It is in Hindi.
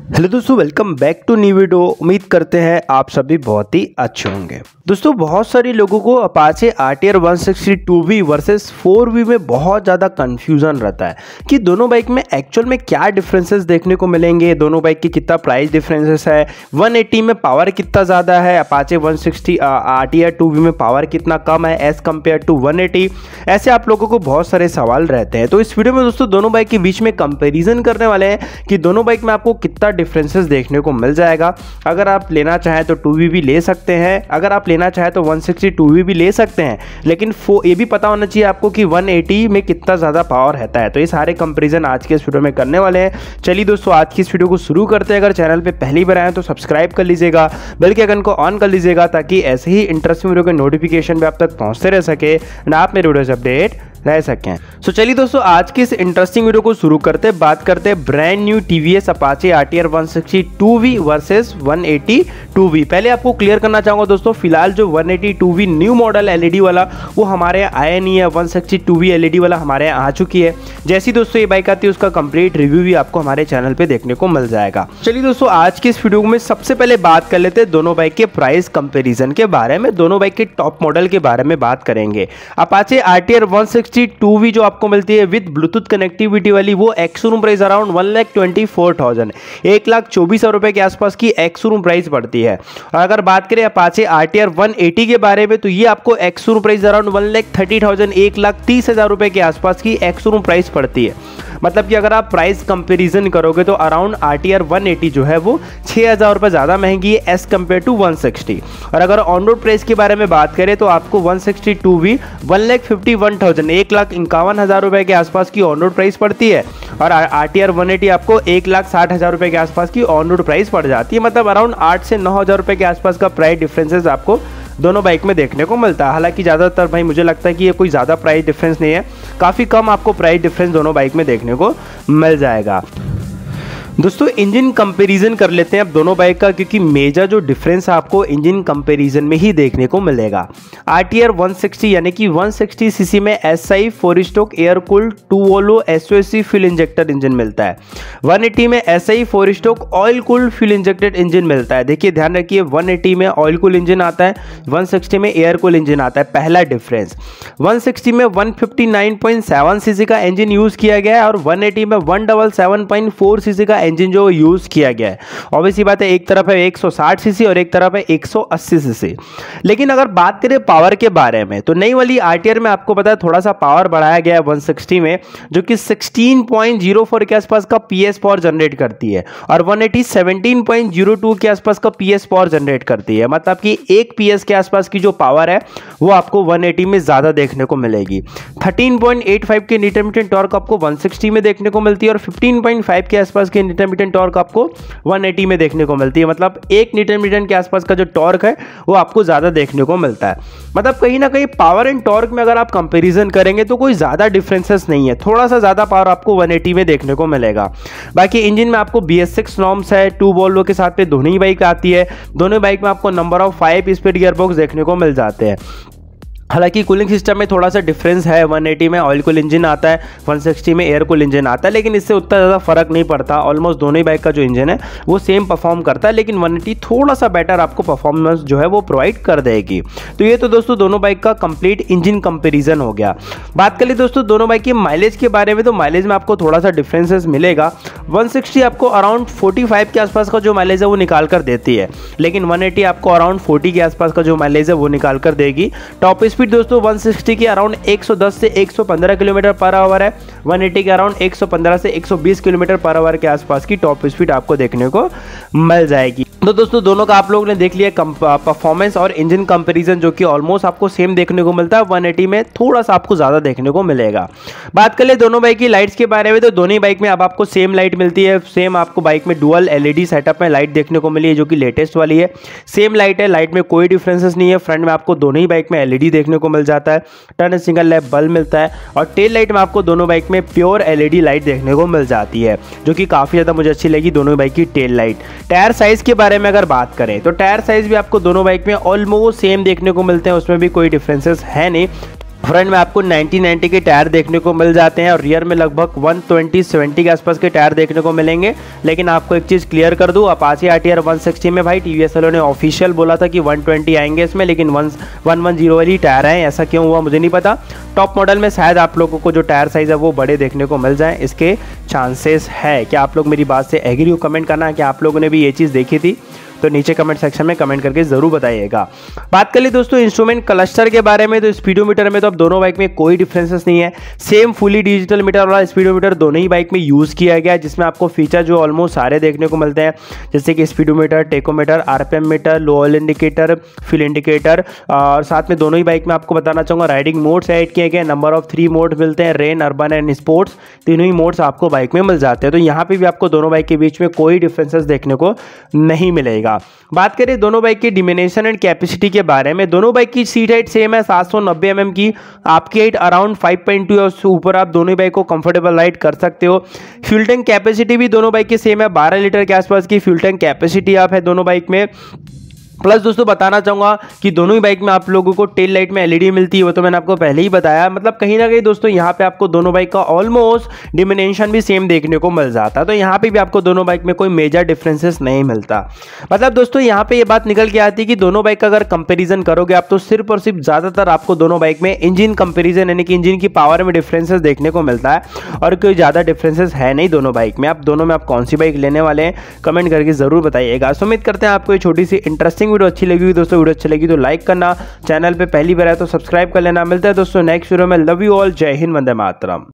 हेलो दोस्तों, welcome back to new video. उम्मीद करते हैं आप सभी बहुत ही अच्छे होंगे। दोस्तों, बहुत सारे लोगों को अपाचे RTR 160 वर्सेस 4V में बहुत ज़्यादा कंफ्यूजन रहता है कि दोनों बाइक में एक्चुअल में क्या डिफरेंसेस देखने को मिलेंगे, दोनों बाइक की कितना प्राइस डिफरेंसेस है, 180 में पावर कितना ज़्यादा है, अपाचे 160 RTR 2V में पावर कितना कम है एज़ कम्पेयर टू 180। ऐसे आप लोगों को बहुत सारे सवाल रहते हैं। तो इस वीडियो में दोस्तों दोनों बाइक के बीच में कंपेरिजन करने वाले हैं कि दोनों बाइक में आपको कितना डिफरेंसेस देखने को मिल जाएगा। अगर आप लेना चाहें तो 2V भी ले सकते हैं, अगर आप लेना चाहें तो 160 2V भी ले सकते हैं, लेकिन ये भी पता होना चाहिए आपको कि 180 में कितना ज़्यादा पावर रहता है। तो ये सारे कंपैरिजन आज के इस वीडियो में करने वाले हैं। चलिए दोस्तों, आज की इस वीडियो को शुरू करते हैं। अगर चैनल पे पहली बार आए तो सब्सक्राइब कर लीजिएगा, बेल के आइकन को ऑन कर लीजिएगा ताकि ऐसे ही इंटरेस्टिंग वीडियो के नोटिफिकेशन भी आप तक पहुँचते रह सके और आप मेरे वीडियो से अपडेट रह सकें। सो चलिए दोस्तों, आज की इस इंटरेस्टिंग वीडियो को शुरू करते हैं। बात करते हैं brand new TVS Apache RTR 160 2V versus 180 2V। पहले आपको क्लियर करना चाहूँगा दोस्तों, फिलहाल जो 180 2V न्यू मॉडल LED वाला वो हमारे यहाँ आया नहीं है। 160 2V LED वाला हमारे यहाँ आ चुकी है। जैसी दोस्तों ये बाइक आती है उसका कंप्लीट रिव्यू भी आपको हमारे चैनल पर देखने को मिल जाएगा। चलिए दोस्तों, आज की इस वीडियो में सबसे पहले बात कर लेते हैं दोनों बाइक के प्राइस कंपेरिजन के बारे में। दोनों बाइक के टॉप मॉडल के बारे में बात करेंगे। अपाचे RTR 160 2V जो आपको मिलती है विद ब्लूटूथ कनेक्टिविटी वाली, वो एक्स-शोरूम प्राइस अराउंड 1,24,000 1,24,000 रुपए के आसपास की एक्स-शोरूम प्राइस पड़ती है। और अगर बात करें अपाचे RTR 180 के बारे में तो ये आपको एक्स-शोरूम प्राइस अराउंड 1,30,000 1,30,000 रुपए के आसपास की एक्स-शोरूम प्राइस पड़ती है। मतलब कि अगर आप प्राइस कंपैरिजन करोगे तो अराउंड RTR 180 जो है वो 6,000 रुपये ज़्यादा महंगी है एज़ कम्पेयर टू 160। और अगर ऑन रोड प्राइस के बारे में बात करें तो आपको 160 2V 1,51,000 1,51,000 रुपये के आसपास की ऑन रोड प्राइस पड़ती है। और RTR 180 आपको 1,60,000 रुपये के आसपास की ऑन रोड प्राइस पड़ जाती है। मतलब अराउंड 8 से 9,000 रुपये के आसपास का प्राइस डिफरेंसेस आपको दोनों बाइक में देखने को मिलता है। हालांकि ज़्यादातर भाई मुझे लगता है कि ये कोई ज़्यादा प्राइस डिफरेंस नहीं है, काफ़ी कम आपको प्राइस डिफरेंस दोनों बाइक में देखने को मिल जाएगा। दोस्तों, इंजन कंपैरिजन कर लेते हैं अब दोनों बाइक का, क्योंकि मेजर जो डिफरेंस आपको इंजन कंपैरिजन में ही देखने को मिलेगा। RTR 160 यानी कि 160 सीसी में SI 4 stroke air cooled 2 valve SOHC fuel injector engine मिलता है। 180 में SI 4 stroke oil cooled fuel injected engine मिलता है। देखिए ध्यान रखिए, 180 में ऑयल कूल इंजन आता है, 160 में एयर कूल इंजन आता है। पहला डिफरेंस 160 में 159.7 सीसी का इंजन यूज़ किया गया है और 180 में 177.4 सीसी का इंजन जो यूज किया गया है। ऑब्वियसली बात है, एक तरफ है 160 सीसी और एक तरफ है 180 सीसी। लेकिन अगर बात करें पावर के बारे में तो नई वाली RTR में आपको पता है थोड़ा सा पावर बढ़ाया गया है 160 में, जो कि 16.04 के आसपास का PS पावर जनरेट करती है और 180 17.02 के आसपास का PS पावर जनरेट करती है। मतलब कि 1 PS के आसपास की जो पावर है वो आपको 180 में ज्यादा देखने को मिलेगी। 13.85 के न्यूटन मीटर टॉर्क आपको 160 में देखने को मिलती है और 15.5 के आसपास के न्यूटन मीटर टॉर्क आपको 180 में देखने को मिलती है। मतलब 1 न्यूटन मीटर के आसपास का जो टॉर्क है वो आपको ज्यादा देखने को मिलता है। मतलब कहीं ना कहीं पावर एंड टॉर्क में अगर आप कंपैरिजन करेंगे तो कोई ज्यादा डिफरेंसेस नहीं है, थोड़ा सा ज्यादा पावर आपको 180 में देखने को मिलेगा। बाकी इंजन में आपको BS6 नॉर्म्स है, 2 वोल्वो के साथ पे दोनों ही बाइक आती है। दोनों बाइक में आपको नंबर ऑफ 5 स्पीड गियरबॉक्स देखने को मिल जाते हैं। हालांकि कूलिंग सिस्टम में थोड़ा सा डिफरेंस है, 180 में ऑयल कूल इंजन आता है, 160 में एयर कूल इंजन आता है, लेकिन इससे उतना ज़्यादा फर्क नहीं पड़ता। ऑलमोस्ट दोनों ही बाइक का जो इंजन है वो सेम परफॉर्म करता है, लेकिन 180 थोड़ा सा बेटर आपको परफॉर्मेंस जो है वो प्रोवाइड कर देगी। तो ये तो दोस्तों दोनों बाइक का कंप्लीट इंजन कंपेरिजन हो गया। बात कर ले दोस्तों दोनों बाइक के माइलेज के बारे में, तो माइलेज में आपको थोड़ा सा डिफरेंसेस मिलेगा। 160 आपको अराउंड 45 के आसपास का जो माइलेज है वो निकाल कर देती है, लेकिन 180 आपको अराउंड 40 के आसपास का जो माइलेज है वो निकाल कर देगी। टॉप स्पीड दोस्तों 160 की अराउंड 110 से 115 किलोमीटर पर आवर है, 180 के अराउंड 115 से 120 किलोमीटर पर आवर के आसपास की टॉप स्पीड आपको देखने को मिल जाएगी। तो दोस्तों दोनों का आप लोगों ने देख लिया परफॉर्मेंस और इंजन कंपैरिजन, जो कि ऑलमोस्ट आपको सेम देखने को मिलता है। 180 में थोड़ा सा आपको ज़्यादा देखने को मिलेगा। बात कर ले दोनों बाइक की लाइट्स के बारे में, तो दोनों ही बाइक में अब आपको सेम लाइट मिलती है। सेम आपको बाइक में डुअल LED सेटअप में लाइट देखने को मिली है, जो कि लेटेस्ट वाली है। सेम लाइट है, लाइट में कोई डिफरेंसेस नहीं है। फ्रंट में आपको दोनों ही बाइक में LED देखने को मिल जाता है, टर्न सिंगल लैंप बल्ब मिलता है और टेल लाइट में आपको दोनों बाइक में प्योर LED लाइट देखने को मिल जाती है, जो कि काफ़ी ज़्यादा मुझे अच्छी लगी दोनों बाइक की टेल लाइट। टायर साइज़ के बारे में अगर बात करें तो टायर साइज़ भी आपको दोनों बाइक में ऑलमोस्ट सेम देखने को मिलते हैं, उसमें भी कोई डिफरेंसेस है नहीं। फ्रंट में आपको 90 के टायर देखने को मिल जाते हैं और रियर में लगभग 120-70 के आसपास के टायर देखने को मिलेंगे। लेकिन आपको एक चीज़ क्लियर कर दूं, अपाचे आरटीआर 160 में भाई टीवीएस वालों ने ऑफिशियल बोला था कि 120 आएंगे इसमें, लेकिन 110 वाली टायर हैं। ऐसा क्यों हुआ मुझे नहीं पता। टॉप मॉडल में शायद आप लोगों को जो टायर साइज़ है वो बड़े देखने को मिल जाए, इसके चांसेस है। क्या आप लोग मेरी बात से एग्री हो? कमेंट करना है कि आप लोगों ने भी ये चीज़ देखी थी, तो नीचे कमेंट सेक्शन में कमेंट करके जरूर बताइएगा। बात कर ली दोस्तों इंस्ट्रूमेंट क्लस्टर के बारे में, तो स्पीडोमीटर में तो अब दोनों बाइक में कोई डिफरेंसेस नहीं है। सेम फुली डिजिटल मीटर वाला स्पीडोमीटर दोनों ही बाइक में यूज़ किया गया है, जिसमें आपको फीचर जो ऑलमोस्ट सारे देखने को मिलते हैं, जैसे कि speedometer, tachometer, RPM meter, low oil indicator, fuel indicator. और साथ में दोनों ही बाइक में आपको बताना चाहूँगा राइडिंग मोड्स ऐड किए गए। नंबर ऑफ 3 मोड मिलते हैं, रेन, अर्बन एंड स्पोर्ट्स। तीनों ही मोड्स आपको बाइक में मिल जाते हैं। तो यहाँ पे भी आपको दोनों बाइक के बीच में कोई डिफरेंसेस देखने को नहीं मिलेगा। बात करें दोनों बाइक की डिमेंशन एंड कैपेसिटी के बारे में, दोनों बाइक की सीट हाइट सेम है 790 mm की। आपकी हाइट अराउंड 5.2 है, उससे ऊपर आप दोनों बाइक को कंफर्टेबल राइड कर सकते हो। फ्यूल टैंक कैपेसिटी भी दोनों बाइक की सेम है, 12 लीटर के आसपास की फ्यूल टैंक कैपेसिटी आप है दोनों बाइक में। प्लस दोस्तों बताना चाहूँगा कि दोनों ही बाइक में आप लोगों को टेल लाइट में एलईडी मिलती है, वो तो मैंने आपको पहले ही बताया। मतलब कहीं ना कहीं दोस्तों यहाँ पे आपको दोनों बाइक का ऑलमोस्ट डिमेंशन भी सेम देखने को मिल जाता है। तो यहाँ पे भी आपको दोनों बाइक में कोई मेजर डिफरेंसेस नहीं मिलता। मतलब दोस्तों यहाँ पे ये बात निकल के आती है कि दोनों बाइक का अगर कंपेरिजन करोगे आप, तो सिर्फ और सिर्फ ज़्यादातर आपको दोनों बाइक में इंजन कंपेरिजन यानी कि इंजन की पावर में डिफरेंसेस देखने को मिलता है, और कोई ज़्यादा डिफरेंसेस है नहीं दोनों बाइक में। आप दोनों में आप कौन सी बाइक लेने वाले हैं कमेंट करके ज़रूर बताइएगा। सो उम्मीद करते हैं आपको ये छोटी सी इंटरेस्टिंग वीडियो अच्छी लगी। दोस्तों वीडियो अच्छी लगी तो लाइक करना, चैनल पे पहली बार आए तो सब्सक्राइब कर लेना। मिलता है दोस्तों नेक्स्ट वीडियो में। लव यू ऑल, जय हिंद, वंदे मातरम।